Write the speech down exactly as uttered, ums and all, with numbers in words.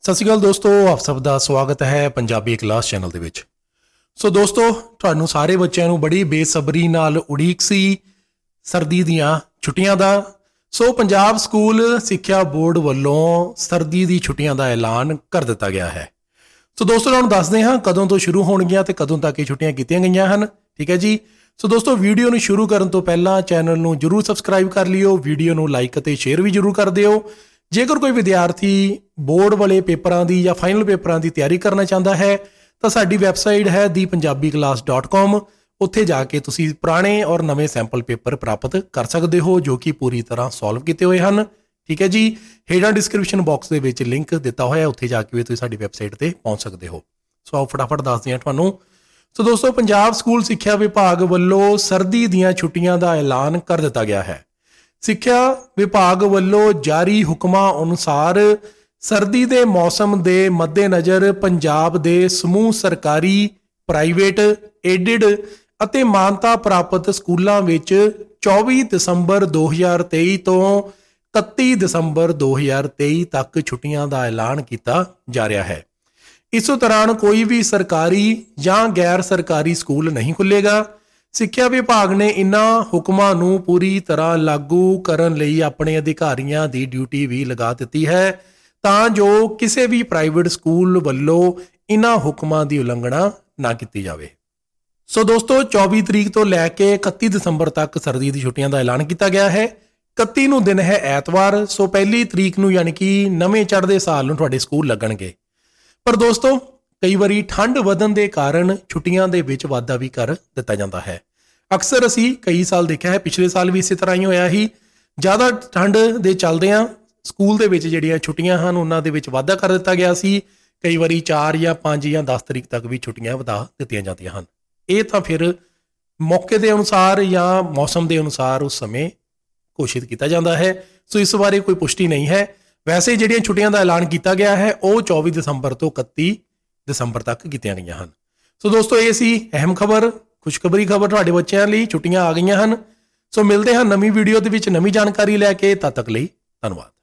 सत श्री अकाल दोस्तों, आप सब का स्वागत है पंजाबी क्लास चैनल दे विच। सो दोस्तों, तुहानू सारे बच्चों नू बड़ी बेसब्री नाल उड़ीक सी सर्दी दियां छुट्टियां दा। सो पंजाब स्कूल सिक्ख्या बोर्ड वल्लों सर्दी दी छुट्टियां दा ऐलान कर दिता गया है। सो दोस्तों, तुहानू दसदे हां कदों तो शुरू होणगियां ते कदों तक ये छुट्टियां कीतियां गईयां हन। ठीक है जी। सो दोस्तों, वीडियो नू शुरू करन तो पहलां चैनल नू जरूर सबसक्राइब कर लिओ, वीडियो नू लाइक ते शेयर भी जरूर कर दिओ। जेकर कोई विद्यार्थी बोर्ड वाले पेपरां दी या फाइनल पेपरां दी तैयारी करना चाहता है तो साडी वैबसाइट है the Punjabi class dot com. उत्थे जाके तुसी पुराने और नवे सैंपल पेपर प्राप्त कर सकते हो जो कि पूरी तरह सॉल्व किए हुए हैं। ठीक है जी। हेठां डिस्क्रिप्शन बॉक्स के विच लिंक दिता होया, उत्थे जाके भी तुसी साडी वैबसाइट ते पहुंच सकते हो। सो आओ फटाफट दसदे हां तुहानू। सो दोस्तों, पंजाब स्कूल सिक्ख्या विभाग वल्लों सर्दी दीयां छुट्टियां दा ऐलान कर दिता गया है। सिक्ख्या विभाग वल्लों जारी हुक्मां अनुसार सर्दी दे मौसम दे मद्देनज़र पंजाब दे समूह सरकारी, प्राइवेट, एडिड ਅਤੇ ਮਾਨਤਾ ਪ੍ਰਾਪਤ ਸਕੂਲਾਂ ਵਿੱਚ चौबीस ਦਸੰਬਰ दो हज़ार तेईस ਤੋਂ इकतीस ਦਸੰਬਰ दो हज़ार तेईस ਤੱਕ ਛੁੱਟੀਆਂ ਦਾ ਐਲਾਨ ਕੀਤਾ ਜਾ ਰਿਹਾ ਹੈ। ਇਸ ਦੌਰਾਨ ਕੋਈ ਵੀ ਸਰਕਾਰੀ ਜਾਂ ਗੈਰ ਸਰਕਾਰੀ ਸਕੂਲ ਨਹੀਂ ਖੁੱਲੇਗਾ। ਸਿੱਖਿਆ ਵਿਭਾਗ ਨੇ ਇਨ੍ਹਾਂ ਹੁਕਮਾਂ ਨੂੰ ਪੂਰੀ ਤਰ੍ਹਾਂ ਲਾਗੂ ਕਰਨ ਲਈ ਆਪਣੇ ਅਧਿਕਾਰੀਆਂ ਦੀ ਡਿਊਟੀ ਵੀ ਲਗਾ ਦਿੱਤੀ ਹੈ ਤਾਂ ਜੋ ਕਿਸੇ ਵੀ ਪ੍ਰਾਈਵੇਟ ਸਕੂਲ ਵੱਲੋਂ ਇਨ੍ਹਾਂ ਹੁਕਮਾਂ ਦੀ ਉਲੰਘਣਾ ਨਾ ਕੀਤੀ ਜਾਵੇ। ਸੋ ਦੋਸਤੋ, चौबीस ਤਰੀਕ ਤੋਂ ਲੈ ਕੇ इकतीस ਦਸੰਬਰ ਤੱਕ ਸਰਦੀ ਦੀ ਛੁੱਟੀਆਂ ਦਾ ਐਲਾਨ ਕੀਤਾ ਗਿਆ ਹੈ। इकतीस ਨੂੰ ਦਿਨ ਹੈ ਐਤਵਾਰ। ਸੋ ਪਹਿਲੀ ਤਰੀਕ ਨੂੰ ਯਾਨੀ ਕਿ ਨਵੇਂ ਚੜ੍ਹਦੇ ਸਾਲ ਨੂੰ ਤੁਹਾਡੇ ਸਕੂਲ ਲੱਗਣਗੇ। ਪਰ ਦੋਸਤੋ, ਕਈ ਵਾਰੀ ਠੰਡ ਵਧਣ ਦੇ ਕਾਰਨ ਛੁੱਟੀਆਂ ਦੇ ਵਿੱਚ ਵਾਧਾ ਵੀ ਕਰ ਦਿੱਤਾ ਜਾਂਦਾ ਹੈ। ਅਕਸਰ ਅਸੀਂ ਕਈ ਸਾਲ ਦੇਖਿਆ ਹੈ, ਪਿਛਲੇ ਸਾਲ ਵੀ ਇਸੇ ਤਰ੍ਹਾਂ ਹੀ ਹੋਇਆ ਸੀ। ਜ਼ਿਆਦਾ ਠੰਡ ਦੇ ਚੱਲਦਿਆਂ ਸਕੂਲ ਦੇ ਵਿੱਚ ਜਿਹੜੀਆਂ ਛੁੱਟੀਆਂ ਹਨ ਉਹਨਾਂ ਦੇ ਵਿੱਚ ਵਾਧਾ ਕਰ ਦਿੱਤਾ ਗਿਆ ਸੀ। ਕਈ ਵਾਰੀ ਚਾਰ ਜਾਂ ਪੰਜ ਜਾਂ ਦਸ ਤਰੀਕ ਤੱਕ ਵੀ ਛੁੱਟੀਆਂ ਵਧਾ ਦਿੱਤੀਆਂ ਜਾਂਦੀਆਂ ਹਨ। ਇਹ ਤਾਂ ਫਿਰ ਮੌਕੇ ਦੇ ਅਨੁਸਾਰ ਜਾਂ ਮੌਸਮ ਦੇ ਅਨੁਸਾਰ ਉਸ ਸਮੇਂ ਘੋਸ਼ਿਤ ਕੀਤਾ ਜਾਂਦਾ ਹੈ। ਸੋ ਇਸ ਬਾਰੇ ਕੋਈ ਪੁਸ਼ਟੀ ਨਹੀਂ ਹੈ। ਵੈਸੇ ਜਿਹੜੀਆਂ ਛੁੱਟੀਆਂ ਦਾ ਐਲਾਨ ਕੀਤਾ ਗਿਆ ਹੈ ਉਹ चौबीस ਦਸੰਬਰ ਤੋਂ इकतीस ਦਸੰਬਰ ਤੱਕ ਕੀਤੀਆਂ ਗਈਆਂ ਹਨ। ਸੋ ਦੋਸਤੋ, ਇਹ ਸੀ ਅਹਿਮ ਖਬਰ, ਖੁਸ਼ਖਬਰੀ ਖਬਰ ਤੁਹਾਡੇ ਬੱਚਿਆਂ ਲਈ। ਛੁੱਟੀਆਂ ਆ ਗਈਆਂ ਹਨ। ਸੋ ਮਿਲਦੇ ਹਾਂ ਨਵੀਂ ਵੀਡੀਓ ਦੇ ਵਿੱਚ ਨਵੀਂ ਜਾਣਕਾਰੀ ਲੈ ਕੇ। ਤਦ ਤੱਕ ਲਈ ਧੰਨਵਾਦ।